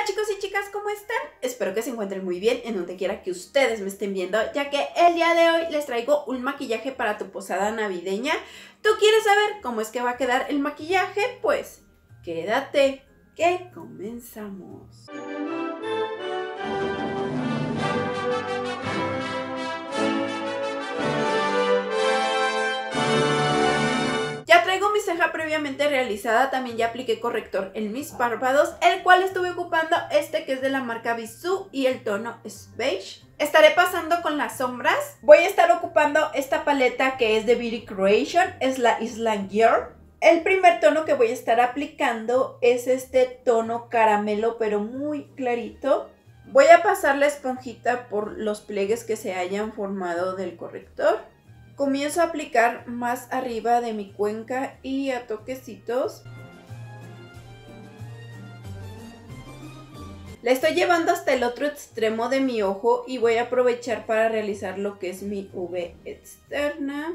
chicos y chicas, ¿cómo están? Espero que se encuentren muy bien en donde quiera que ustedes me estén viendo, ya que el día de hoy les traigo un maquillaje para tu posada navideña. ¿Tú quieres saber cómo es que va a quedar el maquillaje? Pues quédate, que comenzamos. Ya traigo mi ceja previamente realizada, también ya apliqué corrector en mis párpados, el cual estuve ocupando este que es de la marca Bisú y el tono es beige. Estaré pasando con las sombras. Voy a estar ocupando esta paleta que es de Beauty Creation, es la Island Girl. El primer tono que voy a estar aplicando es este tono caramelo, pero muy clarito. Voy a pasar la esponjita por los pliegues que se hayan formado del corrector. Comienzo a aplicar más arriba de mi cuenca y a toquecitos. La estoy llevando hasta el otro extremo de mi ojo y voy a aprovechar para realizar lo que es mi V externa.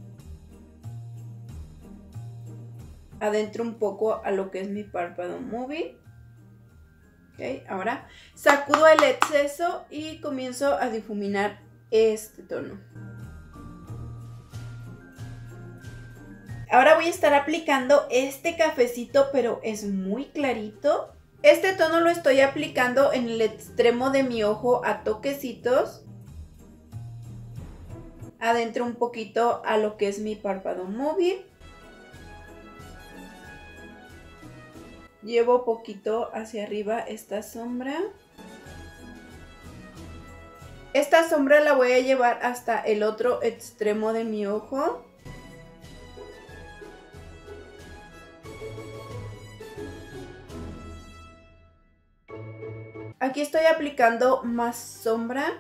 Adentro un poco a lo que es mi párpado movie. Ok, ahora sacudo el exceso y comienzo a difuminar este tono. Ahora voy a estar aplicando este cafecito, pero es muy clarito. Este tono lo estoy aplicando en el extremo de mi ojo a toquecitos. Adentro un poquito a lo que es mi párpado móvil. Llevo poquito hacia arriba esta sombra. Esta sombra la voy a llevar hasta el otro extremo de mi ojo. Aquí estoy aplicando más sombra.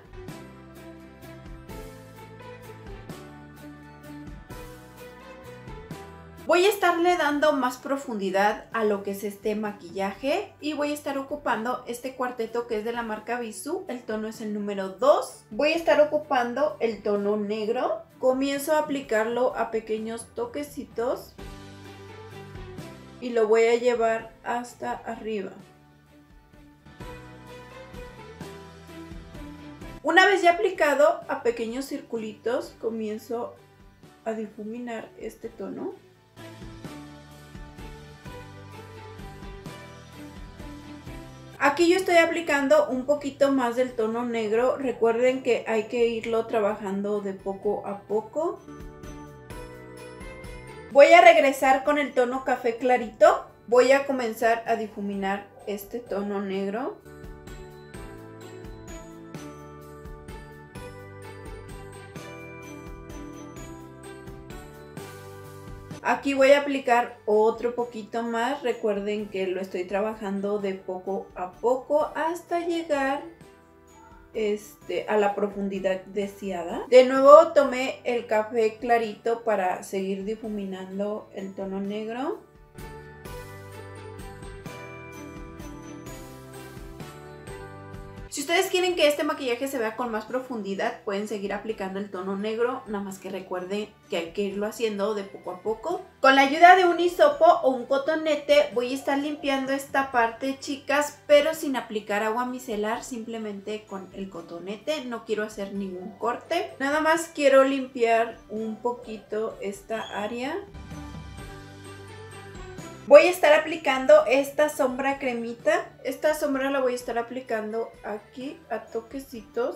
Voy a estarle dando más profundidad a lo que es este maquillaje y voy a estar ocupando este cuarteto que es de la marca Bisú. El tono es el número 2. Voy a estar ocupando el tono negro. Comienzo a aplicarlo a pequeños toquecitos y lo voy a llevar hasta arriba. Una vez ya aplicado a pequeños circulitos, comienzo a difuminar este tono. Aquí yo estoy aplicando un poquito más del tono negro. Recuerden que hay que irlo trabajando de poco a poco. Voy a regresar con el tono café clarito. Voy a comenzar a difuminar este tono negro. Aquí voy a aplicar otro poquito más. Recuerden que lo estoy trabajando de poco a poco hasta llegar a la profundidad deseada. De nuevo tomé el café clarito para seguir difuminando el tono negro. Si ustedes quieren que este maquillaje se vea con más profundidad, pueden seguir aplicando el tono negro, nada más que recuerden que hay que irlo haciendo de poco a poco. Con la ayuda de un hisopo o un cotonete voy a estar limpiando esta parte, chicas, pero sin aplicar agua micelar, simplemente con el cotonete. No quiero hacer ningún corte, nada más quiero limpiar un poquito esta área. Voy a estar aplicando esta sombra cremita. Esta sombra la voy a estar aplicando aquí a toquecitos.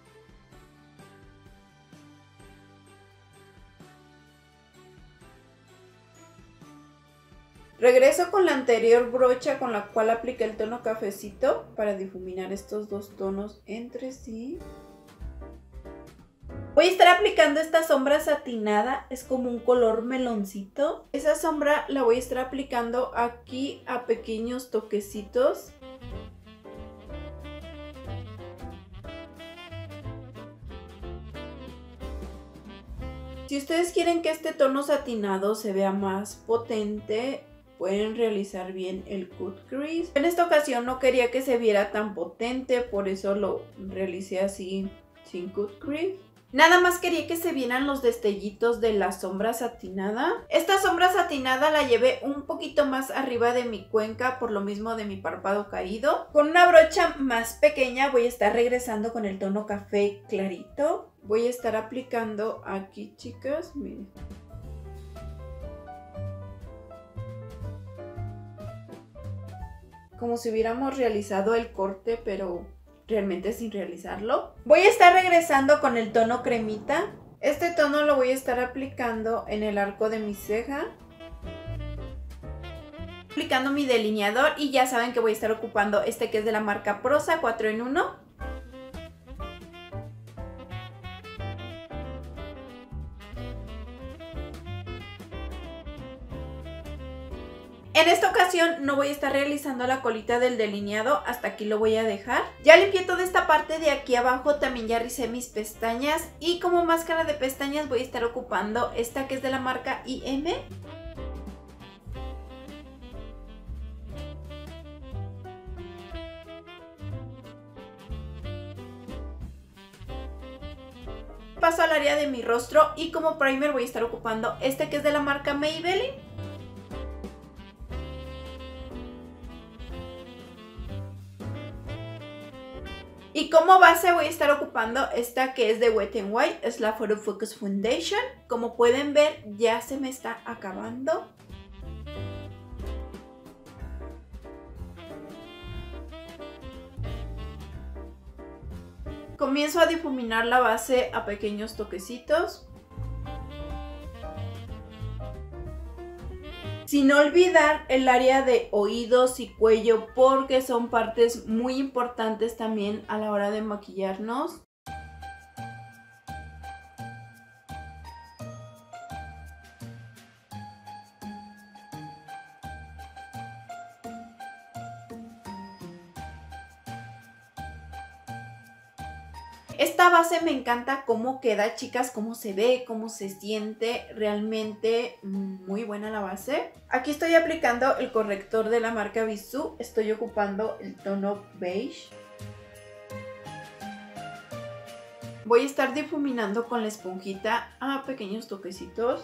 Regreso con la anterior brocha con la cual apliqué el tono cafecito para difuminar estos dos tonos entre sí. Voy a estar aplicando esta sombra satinada, es como un color meloncito. Esa sombra la voy a estar aplicando aquí a pequeños toquecitos. Si ustedes quieren que este tono satinado se vea más potente, pueden realizar bien el cut crease. En esta ocasión no quería que se viera tan potente, por eso lo realicé así sin cut crease. Nada más quería que se vieran los destellitos de la sombra satinada. Esta sombra satinada la llevé un poquito más arriba de mi cuenca, por lo mismo de mi párpado caído. Con una brocha más pequeña voy a estar regresando con el tono café clarito. Voy a estar aplicando aquí, chicas, miren. Como si hubiéramos realizado el corte, pero realmente sin realizarlo. Voy a estar regresando con el tono cremita. Este tono lo voy a estar aplicando en el arco de mi ceja. Aplicando mi delineador y ya saben que voy a estar ocupando este que es de la marca Prosa 4 en 1. En esta ocasión no voy a estar realizando la colita del delineado, hasta aquí lo voy a dejar. Ya limpié toda esta parte de aquí abajo, también ya ricé mis pestañas y como máscara de pestañas voy a estar ocupando esta que es de la marca IM. Paso al área de mi rostro y como primer voy a estar ocupando este que es de la marca Maybelline. Y como base voy a estar ocupando esta que es de Wet n Wild, es la Photo Focus Foundation. Como pueden ver, ya se me está acabando. Comienzo a difuminar la base a pequeños toquecitos. Sin olvidar el área de oídos y cuello porque son partes muy importantes también a la hora de maquillarnos. Esta base me encanta cómo queda, chicas, cómo se ve, cómo se siente, realmente muy buena la base. Aquí estoy aplicando el corrector de la marca Bisú, estoy ocupando el tono beige. Voy a estar difuminando con la esponjita a pequeños toquecitos.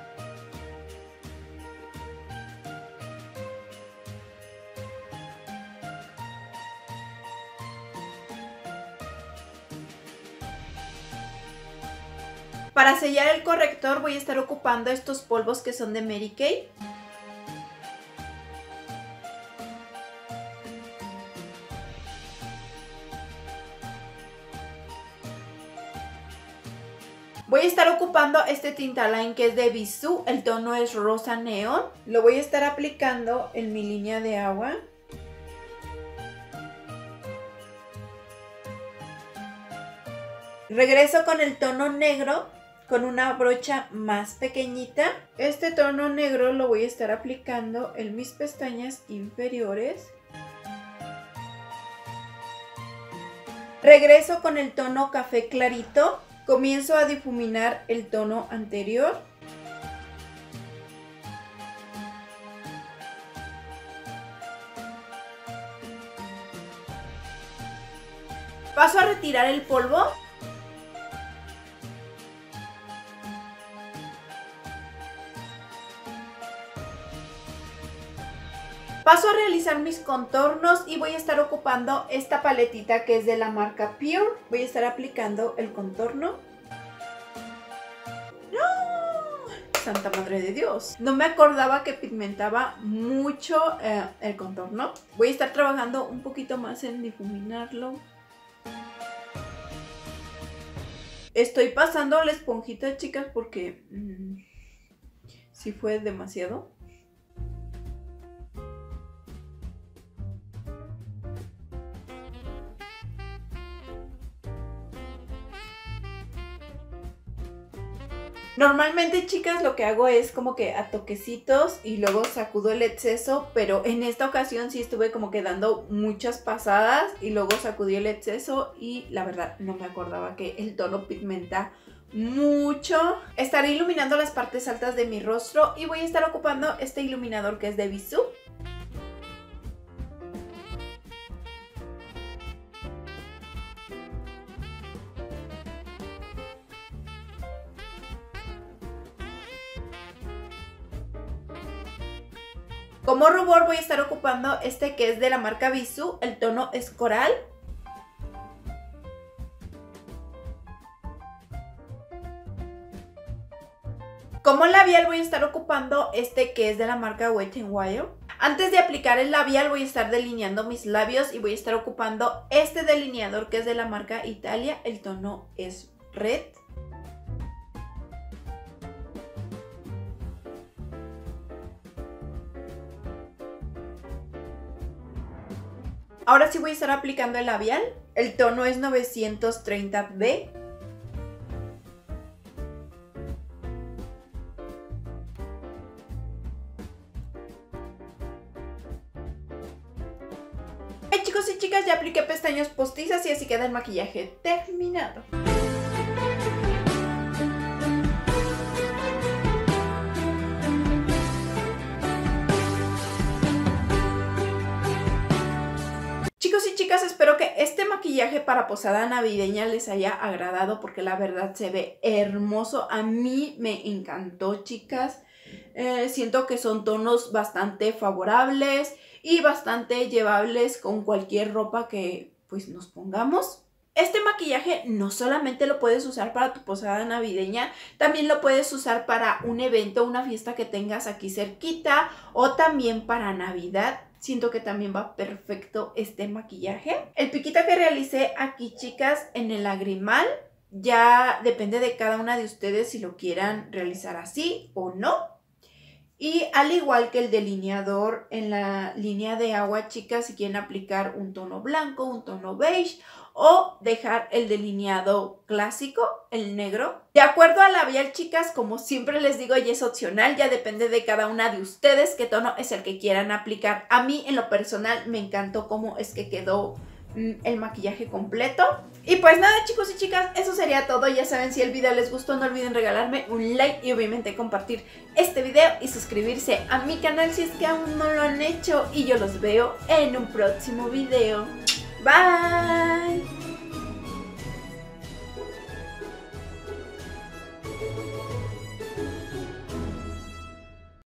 Para sellar el corrector voy a estar ocupando estos polvos que son de Mary Kay. Voy a estar ocupando este tintaline que es de Bisú, el tono es rosa neón. Lo voy a estar aplicando en mi línea de agua. Regreso con el tono negro con una brocha más pequeñita. Este tono negro lo voy a estar aplicando en mis pestañas inferiores. Regreso con el tono café clarito. Comienzo a difuminar el tono anterior. Paso a retirar el polvo. Paso a realizar mis contornos y voy a estar ocupando esta paletita que es de la marca Pure. Voy a estar aplicando el contorno. ¡No! ¡Santa madre de Dios! No me acordaba que pigmentaba mucho el contorno. Voy a estar trabajando un poquito más en difuminarlo. Estoy pasando la esponjita, chicas, porque sí fue demasiado. Normalmente, chicas, lo que hago es como que a toquecitos y luego sacudo el exceso, pero en esta ocasión sí estuve como que dando muchas pasadas y luego sacudí el exceso y la verdad no me acordaba que el tono pigmenta mucho. Estaré iluminando las partes altas de mi rostro y voy a estar ocupando este iluminador que es de Bisú. Como rubor voy a estar ocupando este que es de la marca Bisú, el tono es coral. Como labial voy a estar ocupando este que es de la marca Wet n Wild. Antes de aplicar el labial voy a estar delineando mis labios y voy a estar ocupando este delineador que es de la marca Italia, el tono es red. Ahora sí voy a estar aplicando el labial, el tono es 930B. Chicos y chicas, ya apliqué pestañas postizas y así queda el maquillaje terminado. Chicos y chicas, espero que este maquillaje para posada navideña les haya agradado porque la verdad se ve hermoso. A mí me encantó, chicas. Siento que son tonos bastante favorables y bastante llevables con cualquier ropa que pues nos pongamos. Este maquillaje no solamente lo puedes usar para tu posada navideña, también lo puedes usar para un evento, una fiesta que tengas aquí cerquita o también para Navidad. Siento que también va perfecto este maquillaje. El piquito que realicé aquí, chicas, en el lagrimal, ya depende de cada una de ustedes si lo quieran realizar así o no. Y al igual que el delineador en la línea de agua, chicas, si quieren aplicar un tono blanco, un tono beige o dejar el delineado clásico, el negro. De acuerdo al labial, chicas, como siempre les digo, ya es opcional, ya depende de cada una de ustedes qué tono es el que quieran aplicar. A mí, en lo personal, me encantó cómo es que quedó el maquillaje completo. Y pues nada, chicos y chicas, eso sería todo. Ya saben, si el video les gustó, no olviden regalarme un like y obviamente compartir este video y suscribirse a mi canal si es que aún no lo han hecho. Y yo los veo en un próximo video. Bye.